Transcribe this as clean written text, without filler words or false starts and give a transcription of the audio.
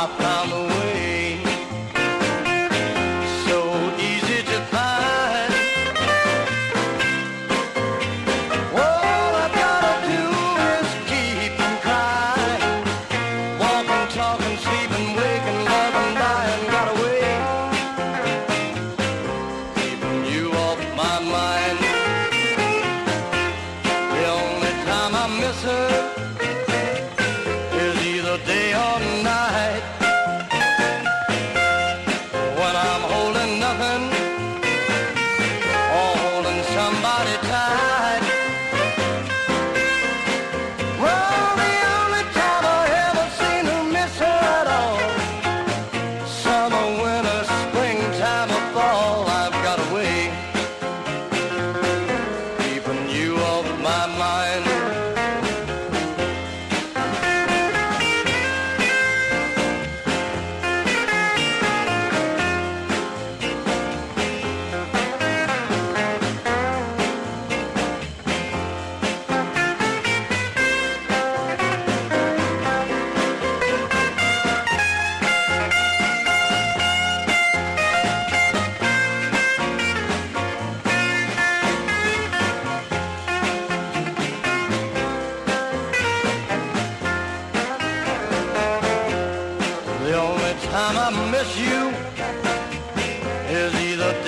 found a way so easy to find. All I gotta do is keep from crying, walking, talking, sleeping, waking, loving, dying. Got a way keeping you off my mind. The only time I miss her is either day or night, when I'm holding nothing or holding somebody tight. Well, the only time I ever seem to miss her at all, summer, winter, springtime, or fall. I've got a way keeping you off my mind. The only time I miss you is either